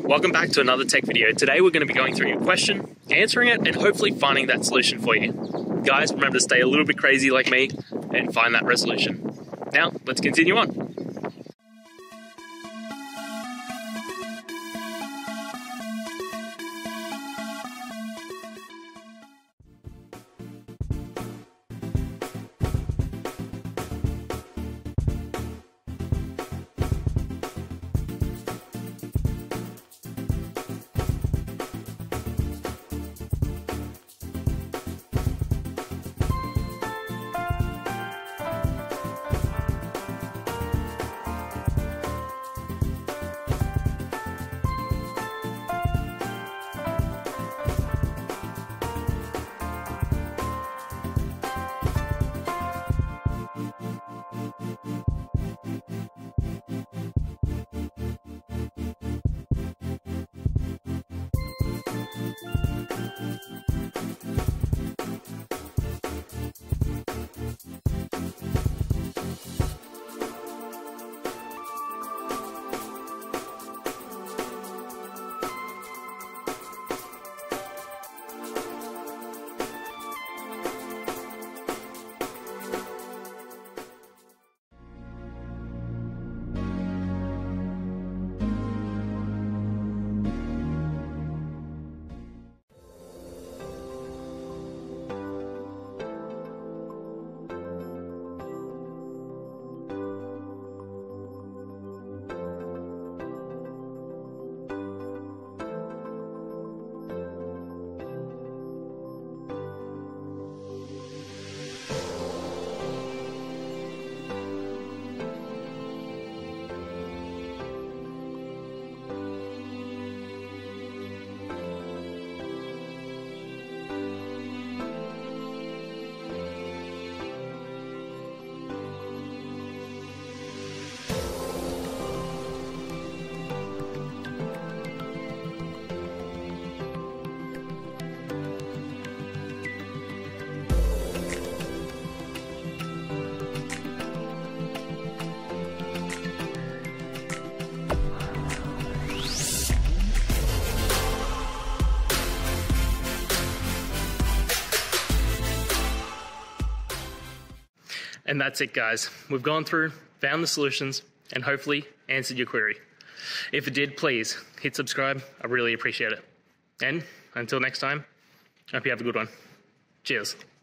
welcome back to another tech video. Today we're going to be going through your question, answering it, and hopefully finding that solution for you. Guys, remember to stay a little bit crazy like me and find that resolution. Now, let's continue on. And that's it, guys. We've gone through, found the solutions, and hopefully answered your query. If it did, please hit subscribe. I really appreciate it. And until next time, I hope you have a good one. Cheers.